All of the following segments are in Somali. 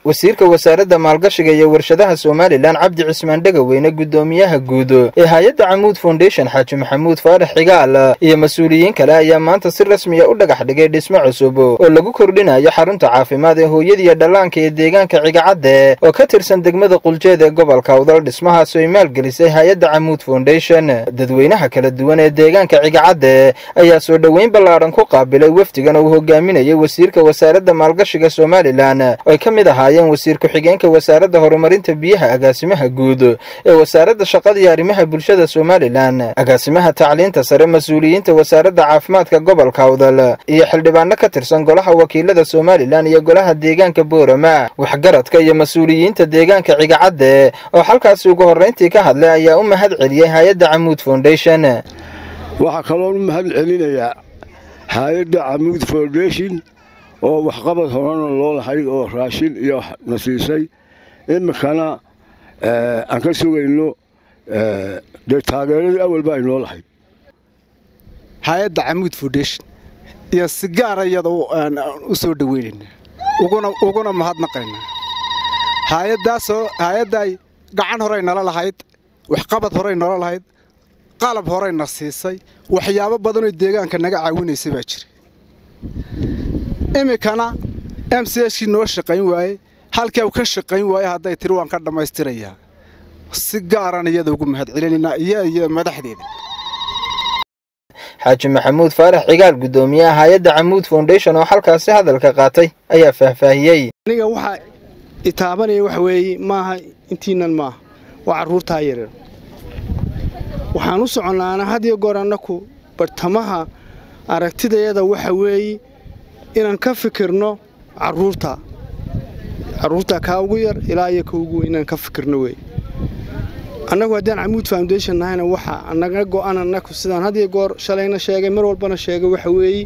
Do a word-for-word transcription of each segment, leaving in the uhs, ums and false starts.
wasiirka wasaaradda maalgashiga iyo warshadaha Soomaaliland Cabdi Cismaan Dhagaweyne gudoomiyaha guud ee hay'adda Amuud Foundation Xaaji Maxamuud Faarax Xigaal iyo mas'uuliyiin kale ayaa maanta si rasmi ah u dhagax dhigay dhismo cusub oo lagu kordhinayo xarunta caafimaad ee hooyada iyo dhallaanka ee deegaanka Cigacadde oo ka tirsan degmada Quljeed ee gobolka Awdal. dhismahaas oo maalgelisay hay'adda Amuud Foundation. dadweynaha kala duwan ee deegaanka Cigacadde ayaa soo dhaweyn ballaaran ku qaabilay wafdigan oo hogaaminayay wasiirka wasaaradda maalgashiga Soomaaliland oo ka mid ahaayeen wasiir ku-xigeenka wasaaradda horumarinta biyaha, agaasimaha guud ee wasaaradda shaqada iyo arrimaha bulshada Soomaaliland, agaasimaha tacliinta sare, mas'uuliyiinta wasaaradda caafimaadka gobolka Awdal iyo xildhibaano ka tirsan golaha wakiilada Soomaaliland iyo golaha deegaanka Boorama. waxgaradka iyo mas'uuliyiinta deegaanka Cigacadde oo halkaas ugu horeyntii ka hadlay ayaa u mahad celiyay hay'adda Amuud Foundation. waxa kale oo mahad celinayaa hay'adda Amuud Foundation oo waxqabad horena loo lahayd oo raashin iyo nasiisay imikana aan ka sugayno dee taageeradii awalba ay noo lahayd. hay'adda Amuud Foundation iyo si gaar ah iyada u soo dhaweynayna uguna uguna mahadnaqayna. hay'addaasoo hay'adday gacan horey nala lahayd, waxqabad horey nala lahayd, qalab horey na siisay, waxyaabo badan oo deegaanka naga caawinaysay baa jira. imikana M C S noo shaqayn waayay, halkii uu ka shaqayn waayay hadday tiri waan ka dhamaystirayaa. si gaar ah iyada ugu mahad celinayna iyo madaxdeeda. Xaaji Maxamuud Faarax Xigaal gudoomiyaha hay'adda Amuud Foundation oo halkaas hadalka qaatay ayaa faahfaahiyay. aniga waxa itaabanaya wax weey maaha intiinan maaha waa caruurta yaryar. waxaan u soconaana had iyo goor anaku bartamaha aragtidayada waxa weey inaan ka fikirno caruurta caruurta ka ugu yar ilaa iyo ka ugu inaan ka fikirno weey. anagu hadaan Amuud Foundation nahayna waxa anaga go'aan anaku sidaan had iyo goor shalayna sheegay mar walbana sheegay waxa weey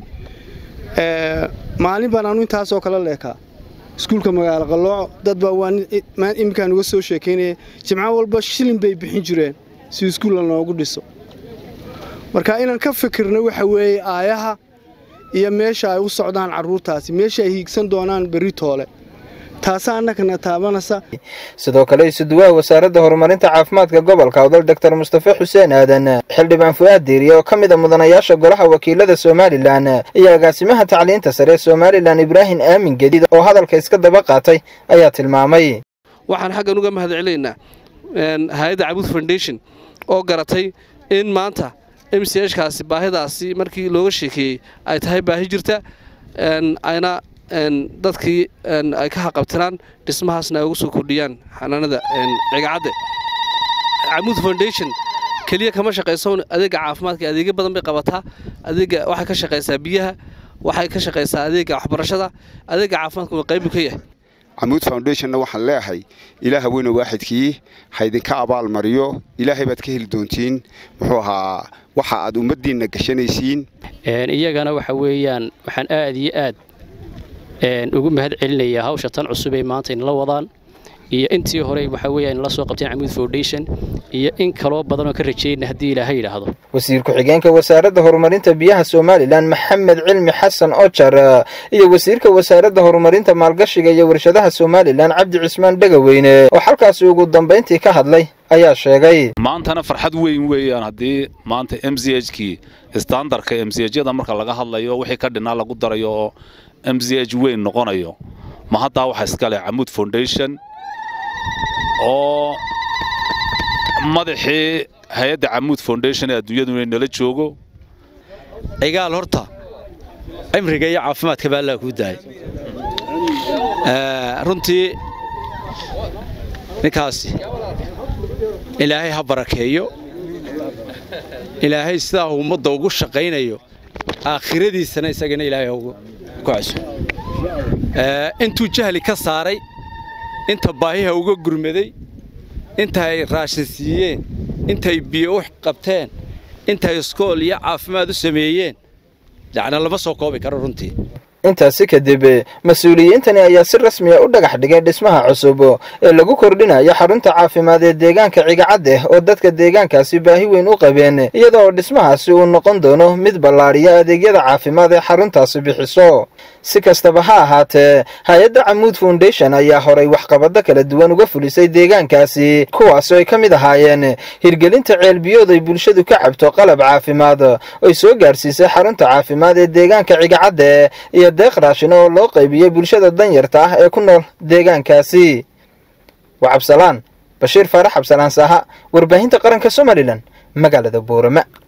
ee maalin baan aanu intaas oo kala leekaa iskuulka magaalo Qalooc dad baa waan imkaan uga soo sheekeynay jimca walba shilin bay bixin jireen si iskuul loogu dhiso. marka inaan ka fikirno waxa weey aayaha iyo meesha ay u socdaan caruurtaasi, meesha ay hiigsan doonaan bari toole, taasoo annagana taabanaysa. sidoo kale isuduwaha wasaaradda horumarinta caafimaadka gobolka Awdal Doctor Mustafa Xuseen Aadan, xildhibaan Fuaad Diiriye oo ka mid ah mudanayaasha golaha wakiilada Soomaaliland iyo agaasimaha tacliinta sare Soomaaliland Ibrahim Aamin Gadiid oo hadalka iska daba qaatay ayaa tilmaamay. waxaan xaggan uga mahad celinaynaa hay'adda Amuud Foundation oo garatay in maanta M C H kaasi baahidaasi markii looga sheekay ay tahay baahi jirta ayna dadkii ay ka xaqabtiraan dhismahaasna ay ugu soo kordhiyaan xanaanada Cigacadde. Amuud Foundation kaliya kama shaqeyso adeega caafimaadka, adeegyo badan bay qabataa. adeega waxay ka shaqeysaa biyaha, waxay ka shaqeysaa adeega waxbarashada, adeega caafimaadka waa qayb ka yahay. Amuud Foundation waxaan leeyahay ilaaha weyn oo waaxidkii haydinka abaal mariyo, ilaahay baad ka heli doontiin wuxuu ahaa waxa aad umadiina gashanaysiin. een iyagana waxa weeyaan waxaan aad iyo aad een ugu mahad celinayaa hawsha tan cusub ee maanta in la wadaan iyo intii hore waxa weeyaan la soo qabteen Amuud Foundation iyo in kale badan oo ka rajeeyna hadii Ilaahay yiraahdo. wasiir ku-xigeenka wasaaradda horumarinta biyaha Soomaaliland Maxamed Cilmi Xasan Ojar iyo wasiirka wasaaradda horumarinta maalgashiga iyo warshadaha Soomaaliland Cabdi Cismaan Dhagaweyne oo halkaas ugu dambeyntii ka hadlay ayaa sheegay. maantana farxad weyn weeyaan hadii maanta M C H kii standardka M C H-yada marka laga hadlayo wixii ka dhinaa lagu darayo M C H weyn noqonayo. ma hadda waxa iska leh Amuud Foundation oo madaxii hay'adda Amuud Foundation ee adduunyada nala joogo. cigaal horta cimriga iyo caafimaadka baa la ku daay. ee runtii ninkaasi Ilaahay ha barakeeyo, Ilaahay sidaa uu ummadda ugu shaqeynayo aakhiradiisana isagana Ilaahay ugu kacso. ee intuu jahli ka saaray, inta baahiha uga gurmaday, inta ay raashin siiyeen, inta ay biyo wax qabteen, inta ay iskool iyo caafimaad u sameeyeen, yacni laba soo koobi karo runtii. intaasi kadib mas'uuliyiintani ayaa si rasmi ah u dhagax dhigay dhismaha cusub ee lagu kordhinayo xarunta caafimaad ee deegaanka Cigacade oo dadka deegaankaasi baahi weyn u qabeen iyadoo dhismahaasi uu noqon doono mid ballaariya adeegyada caafimaad ee xaruntaasi bixiso si kastaba ha ahaatee hay'adda Camuud Foundation ayaa horay waxqabado kala duwan uga fulisay deegaankaasi kuwaas oo ay ka mid ahaayeen hirgelinta ceel biyood ay bulshadu ka cabto qalab caafimaad oo ay soo gaarsiisay xarunta caafimaad ee deegaanka Cigacade iyo deeq raashin oo loo qaybiyay bulshada danyarta ah ee ku nool deegaankaasi وعبسلان بشير فرح عبسلان ساها ورباهين تقرن كسوماليلان مقالة بورما